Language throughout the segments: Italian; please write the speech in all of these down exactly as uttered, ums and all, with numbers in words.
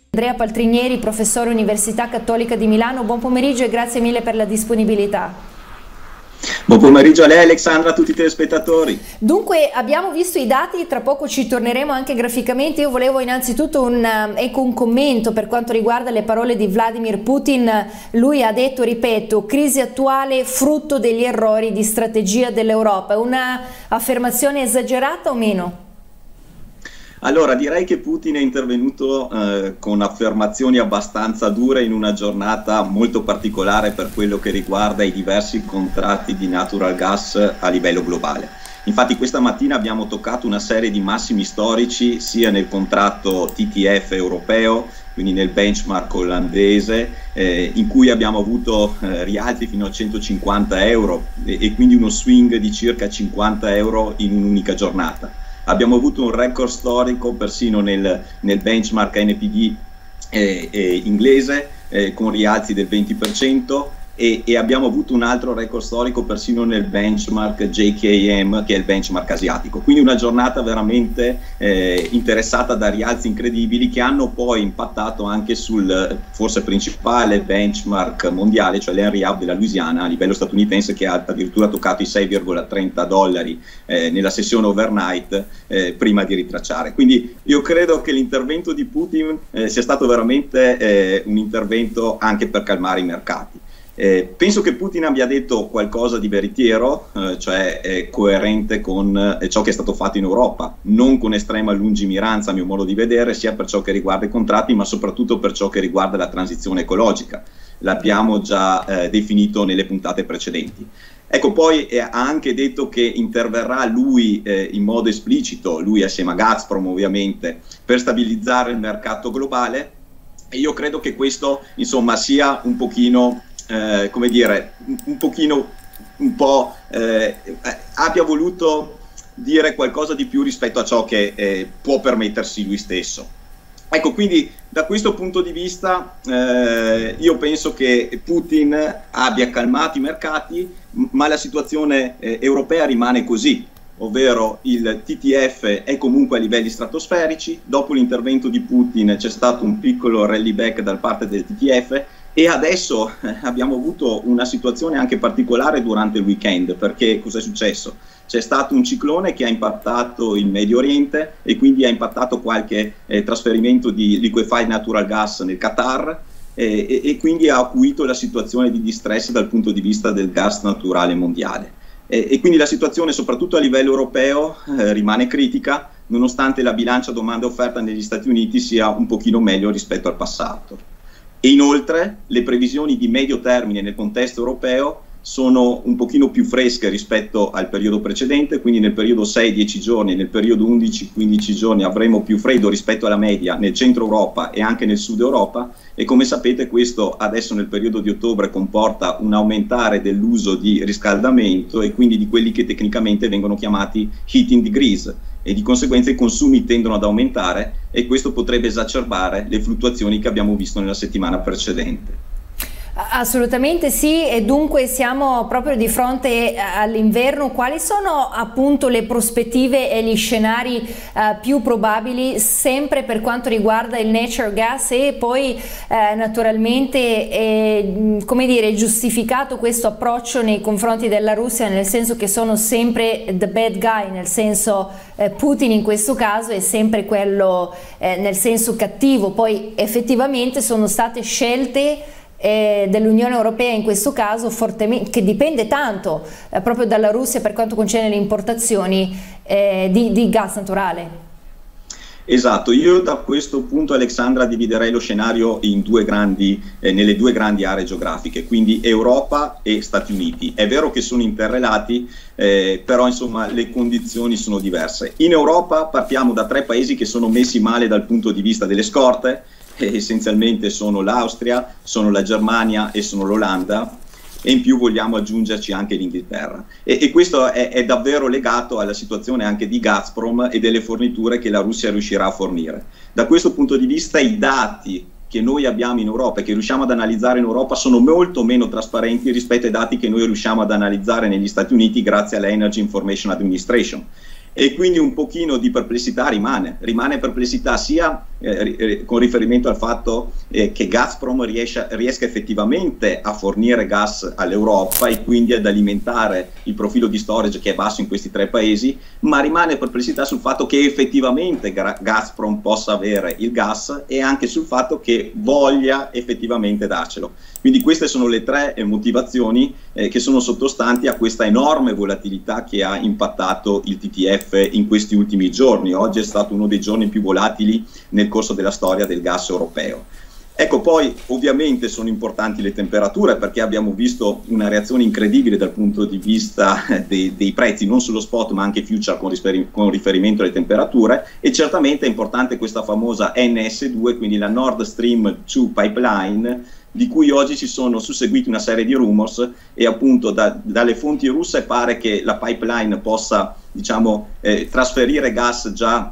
Andrea Paltrinieri, professore Università Cattolica di Milano, buon pomeriggio e grazie mille per la disponibilità. Buon pomeriggio a lei Alexandra, a tutti i telespettatori. Dunque abbiamo visto i dati, tra poco ci torneremo anche graficamente. Io volevo innanzitutto un, ecco, un commento per quanto riguarda le parole di Vladimir Putin. Lui ha detto, ripeto, crisi attuale frutto degli errori di strategia dell'Europa. È una affermazione esagerata o meno? Allora, direi che Putin è intervenuto eh, con affermazioni abbastanza dure in una giornata molto particolare per quello che riguarda i diversi contratti di natural gas a livello globale. Infatti questa mattina abbiamo toccato una serie di massimi storici sia nel contratto T T F europeo, quindi nel benchmark olandese, eh, in cui abbiamo avuto eh, rialzi fino a centocinquanta euro e, e quindi uno swing di circa cinquanta euro in un'unica giornata. Abbiamo avuto un record storico persino nel, nel benchmark N P D eh, eh, inglese eh, con rialzi del venti per cento e, e abbiamo avuto un altro record storico persino nel benchmark J K M, che è il benchmark asiatico. Quindi una giornata veramente eh, interessata da rialzi incredibili che hanno poi impattato anche sul forse principale benchmark mondiale, cioè l'Henry Hub della Louisiana a livello statunitense, che ha addirittura toccato i sei virgola trenta dollari eh, nella sessione overnight eh, prima di ritracciare. Quindi io credo che l'intervento di Putin eh, sia stato veramente eh, un intervento anche per calmare i mercati. Eh, penso che Putin abbia detto qualcosa di veritiero, eh, cioè eh, coerente con eh, ciò che è stato fatto in Europa, non con estrema lungimiranza a mio modo di vedere, sia per ciò che riguarda i contratti, ma soprattutto per ciò che riguarda la transizione ecologica. L'abbiamo già eh, definito nelle puntate precedenti. Ecco, poi eh, ha anche detto che interverrà lui eh, in modo esplicito, lui assieme a Gazprom ovviamente, per stabilizzare il mercato globale, e io credo che questo insomma sia un pochino Eh, come dire, un, un pochino, un po' eh, abbia voluto dire qualcosa di più rispetto a ciò che eh, può permettersi lui stesso. Ecco, quindi da questo punto di vista eh, io penso che Putin abbia calmato i mercati, ma la situazione eh, europea rimane così, ovvero il T T F è comunque a livelli stratosferici. Dopo l'intervento di Putin c'è stato un piccolo rally back da parte del T T F e adesso eh, abbiamo avuto una situazione anche particolare durante il weekend, perché cosa è successo? C'è stato un ciclone che ha impattato il Medio Oriente e quindi ha impattato qualche eh, trasferimento di liquefied natural gas nel Qatar eh, e, e quindi ha acuito la situazione di distress dal punto di vista del gas naturale mondiale. E, e quindi la situazione soprattutto a livello europeo eh, rimane critica, nonostante la bilancia domanda-offerta negli Stati Uniti sia un pochino meglio rispetto al passato. E inoltre le previsioni di medio termine nel contesto europeo sono un pochino più fresche rispetto al periodo precedente, quindi nel periodo sei dieci giorni, nel periodo undici quindici giorni avremo più freddo rispetto alla media nel centro Europa e anche nel sud Europa, e come sapete questo adesso nel periodo di ottobre comporta un aumentare dell'uso di riscaldamento e quindi di quelli che tecnicamente vengono chiamati heating degrees, e di conseguenza i consumi tendono ad aumentare e questo potrebbe esacerbare le fluttuazioni che abbiamo visto nella settimana precedente. Assolutamente sì, e dunque siamo proprio di fronte all'inverno. Quali sono appunto le prospettive e gli scenari eh, più probabili sempre per quanto riguarda il natural gas? E poi eh, naturalmente è, come dire, giustificato questo approccio nei confronti della Russia, nel senso che sono sempre the bad guy, nel senso eh, Putin in questo caso è sempre quello eh, nel senso cattivo. Poi effettivamente sono state scelte Eh, dell'Unione Europea in questo caso fortemente, che dipende tanto eh, proprio dalla Russia per quanto concerne le importazioni eh, di, di gas naturale. Esatto, io da questo punto Alexandra dividerei lo scenario in due grandi, eh, nelle due grandi aree geografiche, quindi Europa e Stati Uniti. È vero che sono interrelati, eh, però insomma le condizioni sono diverse. In Europa partiamo da tre paesi che sono messi male dal punto di vista delle scorte, essenzialmente sono l'Austria, sono la Germania e sono l'Olanda, e in più vogliamo aggiungerci anche l'Inghilterra, e, e questo è, è davvero legato alla situazione anche di Gazprom e delle forniture che la Russia riuscirà a fornire. Da questo punto di vista i dati che noi abbiamo in Europa e che riusciamo ad analizzare in Europa sono molto meno trasparenti rispetto ai dati che noi riusciamo ad analizzare negli Stati Uniti grazie alla Energy Information Administration. E quindi un pochino di perplessità rimane, rimane perplessità sia eh, con riferimento al fatto eh, che Gazprom riesce, riesca effettivamente a fornire gas all'Europa e quindi ad alimentare il profilo di storage che è basso in questi tre paesi, ma rimane perplessità sul fatto che effettivamente Gazprom possa avere il gas e anche sul fatto che voglia effettivamente darcelo. Quindi queste sono le tre eh, motivazioni eh, che sono sottostanti a questa enorme volatilità che ha impattato il T T F in questi ultimi giorni. Oggi è stato uno dei giorni più volatili nel corso della storia del gas europeo. Ecco, poi ovviamente sono importanti le temperature, perché abbiamo visto una reazione incredibile dal punto di vista dei, dei prezzi, non solo spot ma anche future con, rifer- con riferimento alle temperature, e certamente è importante questa famosa N S due, quindi la Nord Stream due pipeline, di cui oggi ci sono susseguiti una serie di rumors e appunto da, dalle fonti russe pare che la pipeline possa, diciamo, eh, trasferire gas già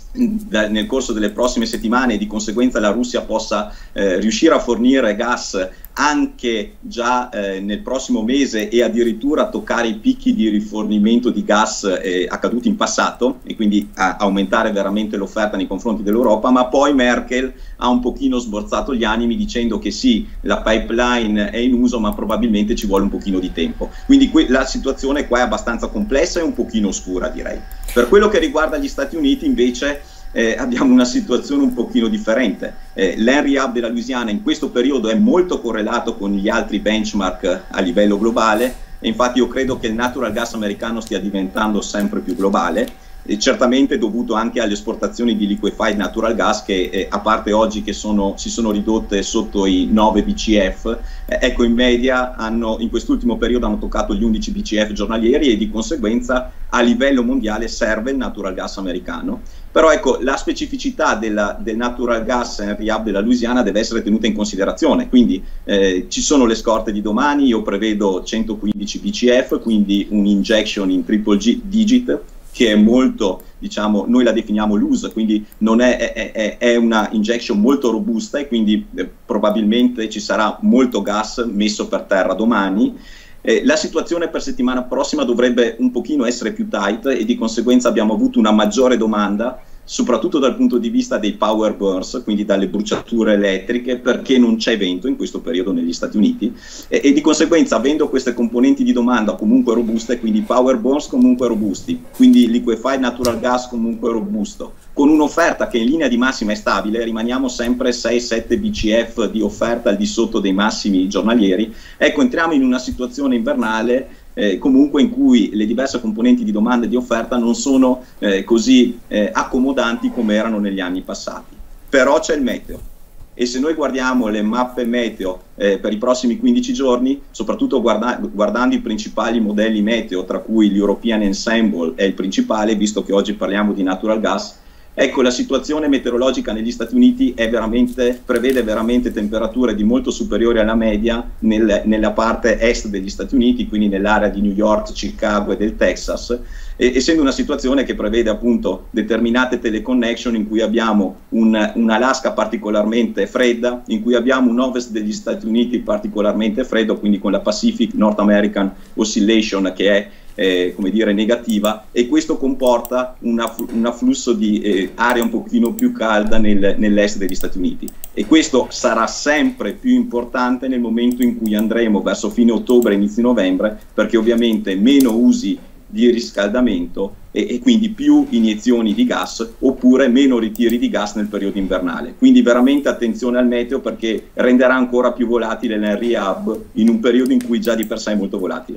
nel corso delle prossime settimane e di conseguenza la Russia possa eh, riuscire a fornire gas anche già eh, nel prossimo mese e addirittura toccare i picchi di rifornimento di gas eh, accaduti in passato e quindi a aumentare veramente l'offerta nei confronti dell'Europa. Ma poi Merkel ha un pochino sborzato gli animi dicendo che sì, la pipeline è in uso ma probabilmente ci vuole un pochino di tempo, quindi la situazione qua è abbastanza complessa e un pochino oscura, direi. Per quello che riguarda gli Stati Uniti invece Eh, abbiamo una situazione un pochino differente. Eh, L'Henry Hub della Louisiana in questo periodo è molto correlato con gli altri benchmark a livello globale e infatti io credo che il natural gas americano stia diventando sempre più globale, e certamente dovuto anche alle esportazioni di liquefied natural gas che eh, a parte oggi che sono, si sono ridotte sotto i nove B C F, eh, ecco in media hanno, in quest'ultimo periodo hanno toccato gli undici B C F giornalieri e di conseguenza a livello mondiale serve il natural gas americano. Però ecco, la specificità della, del natural gas Henry Hub della Louisiana deve essere tenuta in considerazione, quindi eh, ci sono le scorte di domani, io prevedo centoquindici B C F, quindi un injection in triple G digit, che è molto, diciamo, noi la definiamo loose, quindi non è, è, è, è una injection molto robusta e quindi eh, probabilmente ci sarà molto gas messo per terra domani. Eh, la situazione per settimana prossima dovrebbe un pochino essere più tight e di conseguenza abbiamo avuto una maggiore domanda, soprattutto dal punto di vista dei power burns, quindi dalle bruciature elettriche, perché non c'è vento in questo periodo negli Stati Uniti e, e di conseguenza avendo queste componenti di domanda comunque robuste, quindi power burns comunque robusti, quindi liquefied natural gas comunque robusto, con un'offerta che in linea di massima è stabile, rimaniamo sempre sei sette B C F di offerta al di sotto dei massimi giornalieri, ecco entriamo in una situazione invernale Eh, comunque in cui le diverse componenti di domanda e di offerta non sono eh, così eh, accomodanti come erano negli anni passati. Però c'è il meteo e se noi guardiamo le mappe meteo eh, per i prossimi quindici giorni, soprattutto guarda guardando i principali modelli meteo, tra cui l'European Ensemble è il principale, visto che oggi parliamo di natural gas, ecco, la situazione meteorologica negli Stati Uniti è veramente, prevede veramente temperature di molto superiori alla media nel, nella parte est degli Stati Uniti, quindi nell'area di New York, Chicago e del Texas, e, essendo una situazione che prevede appunto determinate teleconnection in cui abbiamo un, un'Alaska particolarmente fredda, in cui abbiamo un ovest degli Stati Uniti particolarmente freddo, quindi con la Pacific North American Oscillation che è Eh, come dire negativa, e questo comporta una, un afflusso di eh, aria un pochino più calda nel, nell'est degli Stati Uniti e questo sarà sempre più importante nel momento in cui andremo verso fine ottobre, inizio novembre, perché ovviamente meno usi di riscaldamento e, e quindi più iniezioni di gas oppure meno ritiri di gas nel periodo invernale, quindi veramente attenzione al meteo perché renderà ancora più volatile l'Henry Hub in un periodo in cui già di per sé è molto volatile.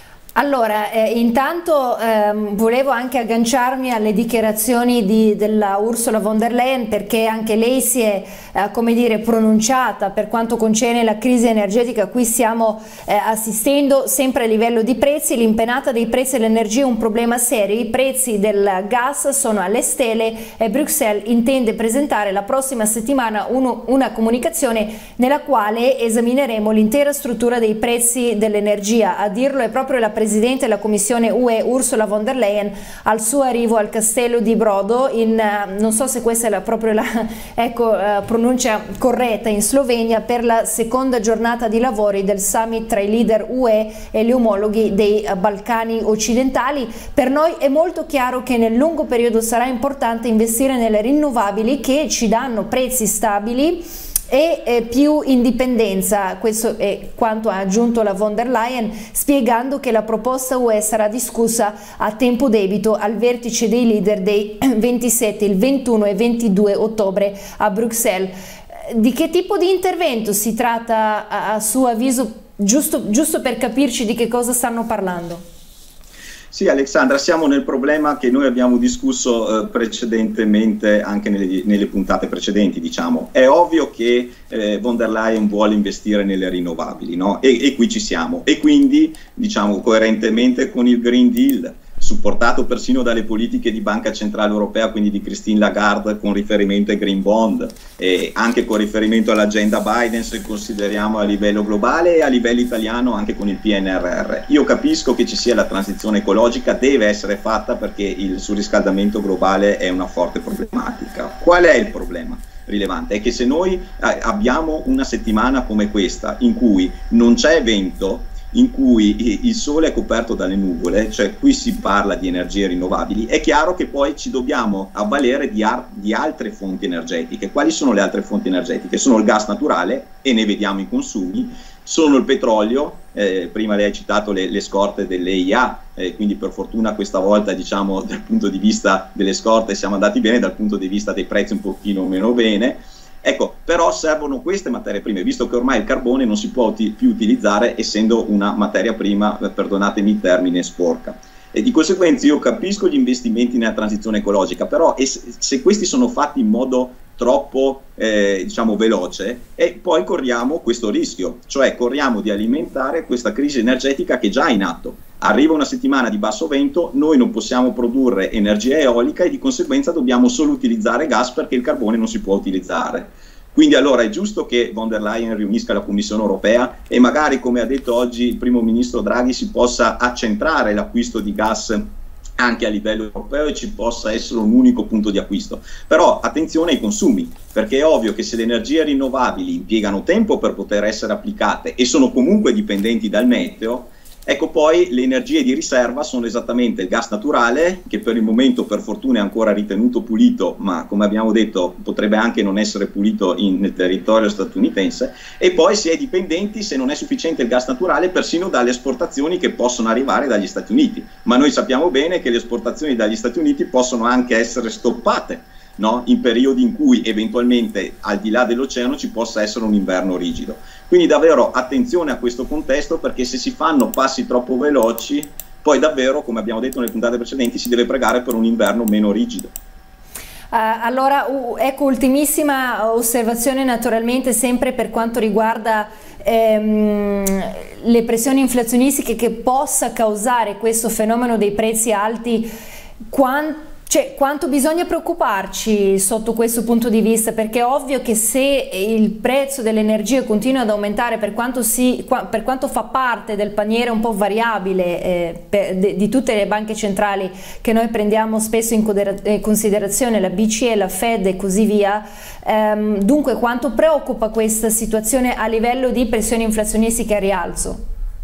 Allora, eh, intanto ehm, volevo anche agganciarmi alle dichiarazioni di, della Ursula von der Leyen, perché anche lei si è, eh, come dire, pronunciata per quanto concerne la crisi energetica a cui stiamo eh, assistendo sempre a livello di prezzi. L'impennata dei prezzi dell'energia è un problema serio, i prezzi del gas sono alle stelle e Bruxelles intende presentare la prossima settimana uno, una comunicazione nella quale esamineremo l'intera struttura dei prezzi dell'energia. A dirlo è proprio la Presidente Presidente della Commissione U E Ursula von der Leyen al suo arrivo al Castello di Brodo in, non so se questa è la, proprio la ecco, uh, pronuncia corretta, in Slovenia, per la seconda giornata di lavori del summit tra i leader U E e gli omologhi dei uh, Balcani occidentali. Per noi è molto chiaro che nel lungo periodo sarà importante investire nelle rinnovabili che ci danno prezzi stabili e eh, più indipendenza. Questo è quanto ha aggiunto la von der Leyen, spiegando che la proposta U E sarà discussa a tempo debito al vertice dei leader dei ventisette, il ventuno e ventidue ottobre a Bruxelles. Di che tipo di intervento si tratta a, a suo avviso, giusto, giusto per capirci di che cosa stanno parlando? Sì, Alexandra, siamo nel problema che noi abbiamo discusso eh, precedentemente anche nelle, nelle puntate precedenti, diciamo. È ovvio che eh, von der Leyen vuole investire nelle rinnovabili, no? E, e qui ci siamo. E quindi, diciamo, coerentemente con il Green Deal, supportato persino dalle politiche di Banca Centrale Europea, quindi di Christine Lagarde con riferimento ai Green Bond, e anche con riferimento all'agenda Biden se consideriamo a livello globale, e a livello italiano anche con il P N R R. Io capisco che ci sia la transizione ecologica, deve essere fatta perché il surriscaldamento globale è una forte problematica. Qual è il problema rilevante? È che se noi eh, abbiamo una settimana come questa in cui non c'è vento, in cui il sole è coperto dalle nuvole, cioè qui si parla di energie rinnovabili, è chiaro che poi ci dobbiamo avvalere di, di altre fonti energetiche. Quali sono le altre fonti energetiche? Sono il gas naturale, e ne vediamo i consumi, sono il petrolio, eh, prima lei ha citato le, le scorte dell'E I A, eh, quindi per fortuna questa volta, diciamo, dal punto di vista delle scorte siamo andati bene, dal punto di vista dei prezzi un pochino meno bene. Ecco, però servono queste materie prime, visto che ormai il carbone non si può uti- più utilizzare, essendo una materia prima, eh, perdonatemi il termine, sporca. E di conseguenza io capisco gli investimenti nella transizione ecologica, però e se, se questi sono fatti in modo troppo eh, diciamo veloce, e poi corriamo questo rischio, cioè corriamo di alimentare questa crisi energetica che è già in atto. Arriva una settimana di basso vento, noi non possiamo produrre energia eolica e di conseguenza dobbiamo solo utilizzare gas perché il carbone non si può utilizzare. Quindi allora è giusto che von der Leyen riunisca la Commissione Europea e magari, come ha detto oggi il primo ministro Draghi, si possa accentrare l'acquisto di gas anche a livello europeo e ci possa essere un unico punto di acquisto. Però attenzione ai consumi, perché è ovvio che se le energie rinnovabili impiegano tempo per poter essere applicate e sono comunque dipendenti dal meteo, ecco, poi le energie di riserva sono esattamente il gas naturale, che per il momento per fortuna è ancora ritenuto pulito, ma come abbiamo detto potrebbe anche non essere pulito in, nel territorio statunitense, e poi si è dipendenti, se non è sufficiente il gas naturale, persino dalle esportazioni che possono arrivare dagli Stati Uniti. Ma noi sappiamo bene che le esportazioni dagli Stati Uniti possono anche essere stoppate, no? In periodi in cui eventualmente al di là dell'oceano ci possa essere un inverno rigido. Quindi davvero attenzione a questo contesto, perché se si fanno passi troppo veloci, poi davvero, come abbiamo detto nelle puntate precedenti, si deve pregare per un inverno meno rigido. Uh, allora, uh, ecco, ultimissima osservazione, naturalmente sempre per quanto riguarda ehm, le pressioni inflazionistiche che possa causare questo fenomeno dei prezzi alti. Quanto Cioè, quanto bisogna preoccuparci sotto questo punto di vista? Perché è ovvio che se il prezzo dell'energia continua ad aumentare, per quanto, si, per quanto fa parte del paniere un po' variabile eh, per, de, di tutte le banche centrali che noi prendiamo spesso in considerazione, la B C E, la Fed e così via, ehm, dunque quanto preoccupa questa situazione a livello di pressioni inflazionistiche a rialzo?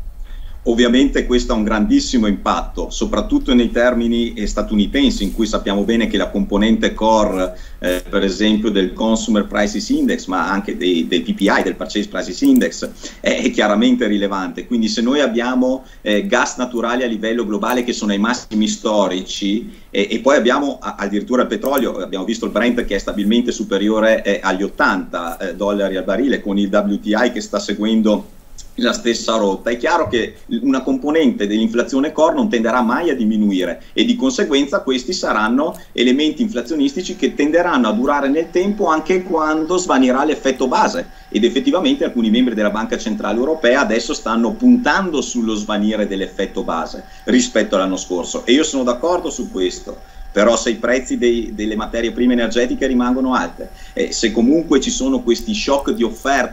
Ovviamente questo ha un grandissimo impatto, soprattutto nei termini eh, statunitensi, in cui sappiamo bene che la componente core, eh, per esempio del Consumer Prices Index, ma anche dei, del P P I, del Purchase Prices Index, è, è chiaramente rilevante. Quindi se noi abbiamo eh, gas naturali a livello globale che sono ai massimi storici, e, e poi abbiamo a, addirittura il petrolio, abbiamo visto il Brent che è stabilmente superiore eh, agli ottanta eh, dollari al barile, con il W T I che sta seguendo la stessa rotta, è chiaro che una componente dell'inflazione core non tenderà mai a diminuire e di conseguenza questi saranno elementi inflazionistici che tenderanno a durare nel tempo anche quando svanirà l'effetto base, ed effettivamente alcuni membri della Banca Centrale Europea adesso stanno puntando sullo svanire dell'effetto base rispetto all'anno scorso, e io sono d'accordo su questo. Però se i prezzi dei, delle materie prime energetiche rimangono alte, eh, se comunque ci sono questi shock di offerta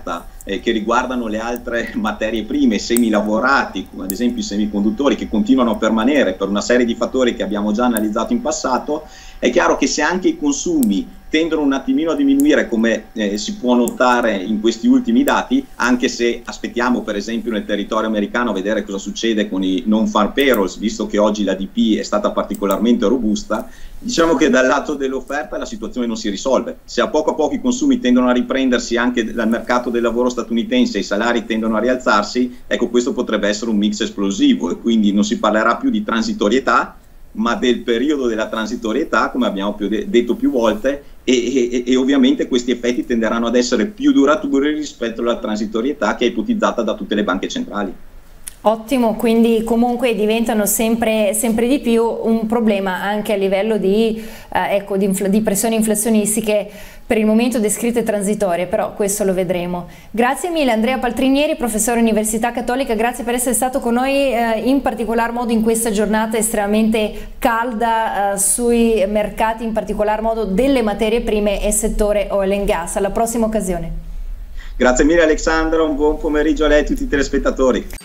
eh, che riguardano le altre materie prime, semilavorati, come ad esempio i semiconduttori, che continuano a permanere per una serie di fattori che abbiamo già analizzato in passato, è chiaro che se anche i consumi tendono un attimino a diminuire, come eh, si può notare in questi ultimi dati, anche se aspettiamo per esempio nel territorio americano a vedere cosa succede con i non-farm payrolls, visto che oggi l'A D P è stata particolarmente robusta, diciamo che dal lato dell'offerta la situazione non si risolve. Se a poco a poco i consumi tendono a riprendersi anche dal mercato del lavoro statunitense e i salari tendono a rialzarsi, ecco, questo potrebbe essere un mix esplosivo e quindi non si parlerà più di transitorietà, ma del periodo della transitorietà, come abbiamo più de- detto più volte, e, e, e ovviamente questi effetti tenderanno ad essere più duraturi rispetto alla transitorietà che è ipotizzata da tutte le banche centrali. Ottimo, quindi comunque diventano sempre, sempre di più un problema anche a livello di, eh, ecco, di, infl- di pressioni inflazionistiche, per il momento descritte transitorie, però questo lo vedremo. Grazie mille Andrea Paltrinieri, professore Università Cattolica, grazie per essere stato con noi eh, in particolar modo in questa giornata estremamente calda eh, sui mercati, in particolar modo delle materie prime e settore oil and gas. Alla prossima occasione. Grazie mille Alexandra, un buon pomeriggio a lei e a tutti i telespettatori.